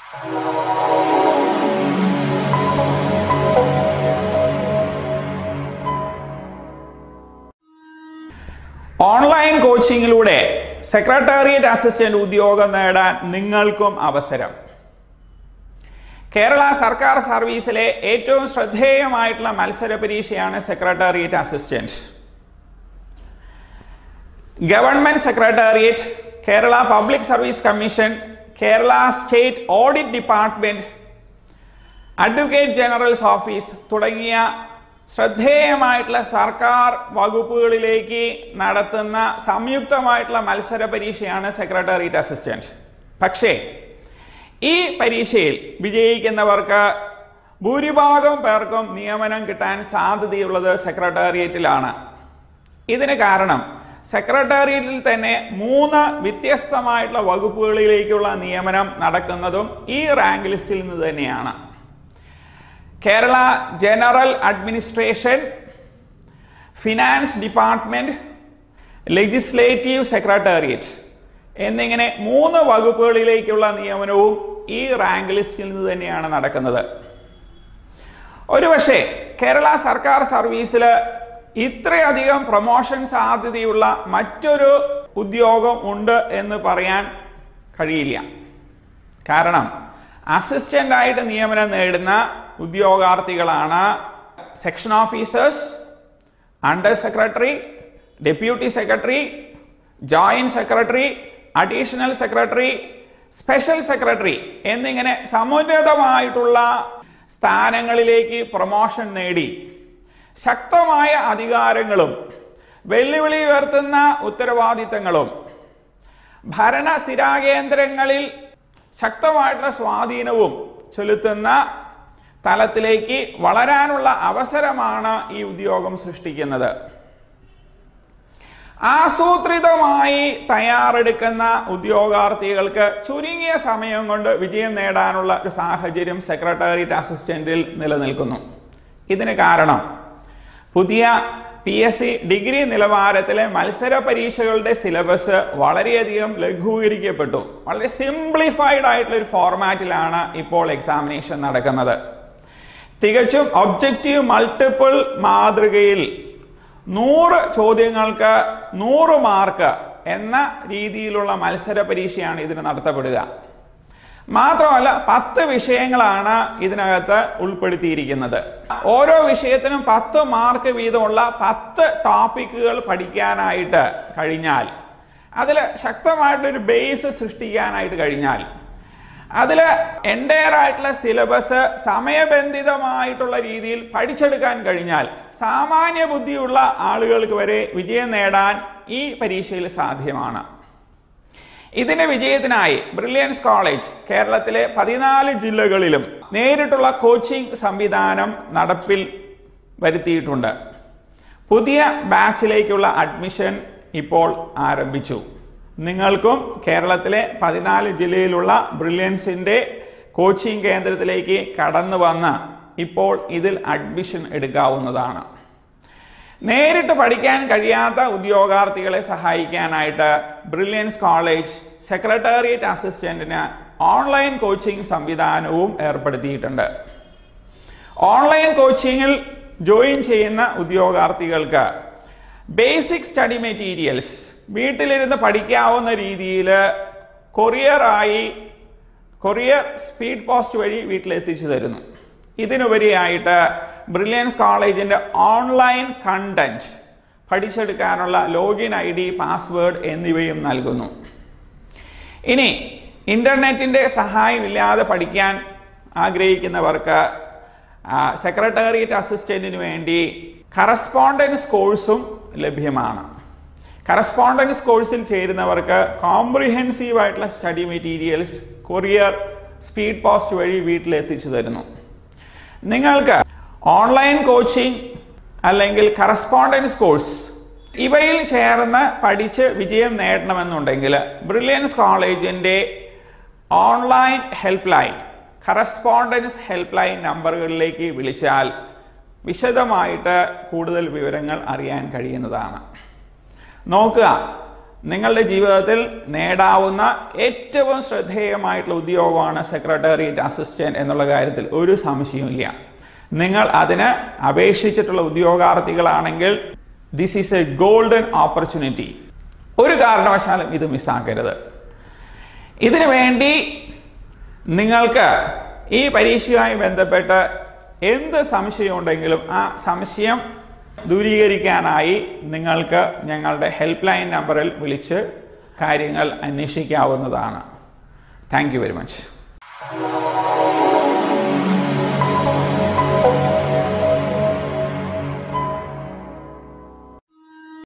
Online കോച്ചിങ്ങിലൂടെ secretariat assistant ഉദ്യോഗം നേടാൻ നിങ്ങൾക്കും അവസരം. കേരള സർക്കാർ സർവീസിലെ ഏറ്റവും ശ്രദ്ധേയമായിട്ടുള്ള മത്സര പരീക്ഷയാണ് secretariat assistant. Government secretariat, Kerala public service commission, Kerala state audit department, advocate generals office തുടങ്ങിയ ശ്രദ്ധേയമായിട്ടുള്ള സർക്കാർ വകുപ്പുകളിലേക്ക് നടത്തുന്ന സംയുക്തമായിട്ടുള്ള മത്സര പരീക്ഷയാണ് സെക്രട്ടേറിയറ്റ് അസിസ്റ്റന്റ്. പക്ഷേ ഈ പരീക്ഷയിൽ വിജയിക്കുന്നവർക്ക് ഭൂരിഭാഗം പേർക്കും നിയമനം കിട്ടാൻ സാധ്യതയുള്ളത് സെക്രട്ടേറിയറ്റിലാണ്. ഇതിന് കാരണം സെക്രട്ടേറിയറ്റിൽ തന്നെ 3 വ്യത്യസ്തമായിട്ടുള്ള വകുപ്പുകളിലേക്കുള്ള നിയമനം നടക്കുന്നതും ഈ റാങ്ക് ലിസ്റ്റിൽ നിന്ന് തന്നെയാണ്. Kerala general administration, finance department, legislative secretariat എന്നിങ്ങനെ 3 വകുപ്പുകളിലേക്കുള്ള നിയമനവും ഈ റാങ്ക് ലിസ്റ്റിൽ നിന്ന് തന്നെയാണ് നടക്കുന്നത്. ഒരുപക്ഷെ കേരള സർക്കാർ സർവീസിൽ ഇത്രയധികം പ്രൊമോഷൻ സാധ്യതയുള്ള മറ്റൊരു ഉദ്യോഗം ഉണ്ട് എന്ന് പറയാൻ കഴിയില്ല. കാരണം അസിസ്റ്റന്റ് ആയിട്ട് നിയമനം നേടുന്ന ഉദ്യോഗാർത്ഥികളാണ് section officers, under secretary, deputy secretary, joint secretary, additional secretary, special secretary എന്നിങ്ങനെ സമുന്നതമായിട്ടുള്ള സ്ഥാനങ്ങളിലേക്ക് പ്രൊമോഷൻ നേടി ശക്തമായ അധികാരങ്ങളും വെല്ലുവിളി ഉയർത്തുന്ന ഉത്തരവാദിത്തങ്ങളും ഭരണസിരാകേന്ദ്രങ്ങളിൽ ശക്തമായിട്ടുള്ള സ്വാധീനവും ചെലുത്തുന്ന തലത്തിലേക്ക് വളരാനുള്ള അവസരമാണ് ഈ ഉദ്യോഗം സൃഷ്ടിക്കുന്നത്. ആസൂത്രിതമായി തയ്യാറെടുക്കുന്ന ഉദ്യോഗാർത്ഥികൾക്ക് ചുരുങ്ങിയ സമയം കൊണ്ട് വിജയം നേടാനുള്ള ഒരു സാഹചര്യം സെക്രട്ടേറിയറ്റ് അസിസ്റ്റന്റിൽ നിലനിൽക്കുന്നു. ഇതിന് കാരണം പുതിയ PSC ഡിഗ്രി നിലവാരത്തിലെ മത്സര പരീക്ഷകളുടെ സിലബസ് വളരെയധികം ലഘൂകരിക്കപ്പെട്ടു. വളരെ സിംപ്ലിഫൈഡ് ആയിട്ടുള്ള ഒരു ഫോർമാറ്റിലാണ് ഇപ്പോൾ എക്സാമിനേഷൻ നടക്കുന്നത്. തികച്ചും ഒബ്ജക്റ്റീവ് മൾട്ടിപ്പിൾ മാതൃകയിൽ 100 ചോദ്യങ്ങൾക്ക് 100 മാർക്ക് എന്ന രീതിയിലുള്ള മത്സര പരീക്ഷയാണ് ഇതിന് നടത്തപ്പെടുക. മാത്രമല്ല 10 വിഷയങ്ങളാണ് ഇതിനകത്ത് ഉൾപ്പെടുത്തിയിരിക്കുന്നത്. ഓരോ വിഷയത്തിനും 10 മാർക്ക് വീതമുള്ള 10 ടോപ്പിക്കുകൾ പഠിക്കാനായിട്ട് കഴിഞ്ഞാൽ, അതിൽ ശക്തമായിട്ടൊരു ബേസ് സൃഷ്ടിക്കാനായിട്ട് കഴിഞ്ഞാൽ, അതിൽ എൻ്റയർ ആയിട്ടുള്ള സിലബസ് സമയബന്ധിതമായിട്ടുള്ള രീതിയിൽ പഠിച്ചെടുക്കാൻ കഴിഞ്ഞാൽ സാമാന്യ ബുദ്ധിയുള്ള ആളുകൾക്ക് വരെ വിജയം നേടാൻ ഈ പരീക്ഷയിൽ സാധ്യമാണ്. ഇതിന്റെ വിജയത്തിനായി ബ്രില്യൻസ് കോളേജ് കേരളത്തിലെ 14 ജില്ലകളിലും നേരിട്ടുള്ള കോച്ചിംഗ് സംവിധാനം നടപ്പിൽ വരുത്തിയിട്ടുണ്ട്. പുതിയ ബാച്ചിലേക്കുള്ള അഡ്മിഷൻ ഇപ്പോൾ ആരംഭിച്ചു. നിങ്ങൾക്കും കേരളത്തിലെ 14 ജില്ലയിലുള്ള ബ്രില്യൻസിൻ്റെ കോച്ചിംഗ് കേന്ദ്രത്തിലേക്ക് കടന്നു വന്ന് ഇപ്പോൾ ഇതിൽ അഡ്മിഷൻ എടുക്കാവുന്നതാണ്. നേരിട്ട് പഠിക്കാൻ കഴിയാത്ത ഉദ്യോഗാർത്ഥികളെ സഹായിക്കാനായിട്ട് ബ്രില്യൻസ് കോളേജ് സെക്രട്ടേറിയറ്റ് അസിസ്റ്റന്റിന് ഓൺലൈൻ കോച്ചിംഗ് സംവിധാനവും ഏർപ്പെടുത്തിയിട്ടുണ്ട്. ഓൺലൈൻ കോച്ചിങ്ങിൽ ജോയിൻ ചെയ്യുന്ന ഉദ്യോഗാർത്ഥികൾക്ക് ബേസിക് സ്റ്റഡി മെറ്റീരിയൽസ് വീട്ടിലിരുന്ന് പഠിക്കാവുന്ന രീതിയിൽ കൊറിയർ സ്പീഡ് പോസ്റ്റ് വഴി വീട്ടിലെത്തിച്ചു തരുന്നു. ഇതിനുപരിയായിട്ട് ബ്രില്യൻസ് കോളേജിൻ്റെ ഓൺലൈൻ കണ്ടന്റ് പഠിച്ചെടുക്കാനുള്ള ലോഗിൻ ID, പാസ്വേഡ് എന്നിവയും നൽകുന്നു. ഇനി ഇൻ്റർനെറ്റിൻ്റെ സഹായമില്ലാതെ പഠിക്കാൻ ആഗ്രഹിക്കുന്നവർക്ക് സെക്രട്ടേറിയറ്റ് അസിസ്റ്റന്റിന് വേണ്ടി കറസ്പോണ്ടൻസ് കോഴ്സും ലഭ്യമാണ്. കറസ്പോണ്ടൻസ് കോഴ്സിൽ ചേരുന്നവർക്ക് കോംപ്രിഹെൻസീവ് ആയിട്ടുള്ള study materials courier speed post വഴി വീട്ടിലെത്തിച്ചു തരുന്നു. നിങ്ങൾക്ക് ഓൺലൈൻ കോച്ചിങ് അല്ലെങ്കിൽ കറസ്പോണ്ടൻസ് കോഴ്സ് ഇവയിൽ ചേർന്ന് പഠിച്ച് വിജയം നേടണമെന്നുണ്ടെങ്കിൽ ബ്രില്യൻസ് കോളേജിൻ്റെ online help line, correspondence help line നമ്പറുകളിലേക്ക് വിളിച്ചാൽ വിശദമായിട്ട് കൂടുതൽ വിവരങ്ങൾ അറിയാൻ കഴിയുന്നതാണ്. നോക്കുക, നിങ്ങളുടെ ജീവിതത്തിൽ നേടാവുന്ന ഏറ്റവും ശ്രദ്ധേയമായിട്ടുള്ള ഉദ്യോഗമാണ് സെക്രട്ടേറിയറ്റ് അസിസ്റ്റന്റ് എന്നുള്ള കാര്യത്തിൽ ഒരു സംശയവുമില്ല. നിങ്ങൾ അതിന് അപേക്ഷിച്ചിട്ടുള്ള ഉദ്യോഗാർത്ഥികളാണെങ്കിൽ this is a golden opportunity. ഒരു കാരണവശാലും ഇത് മിസ്സാക്കരുത്. ഇതിനു വേണ്ടി നിങ്ങൾക്ക് ഈ പരീക്ഷയുമായി ബന്ധപ്പെട്ട് എന്ത് സംശയം ഉണ്ടെങ്കിലും ആ സംശയം ദൂരീകരിക്കാനായി നിങ്ങൾക്ക് ഞങ്ങളുടെ ഹെൽപ്പ് ലൈൻ നമ്പറിൽ വിളിച്ച് കാര്യങ്ങൾ അന്വേഷിക്കാവുന്നതാണ്. Thank you very much.